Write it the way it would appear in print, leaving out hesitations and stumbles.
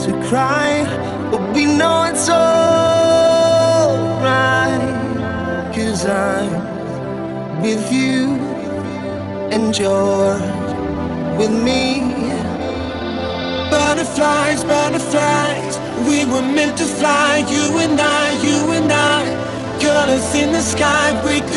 to cry, but we know it's alright, 'cause I'm with you and you're with me. Butterflies, butterflies, we were meant to fly, you and I, you and I. Colors in the sky, we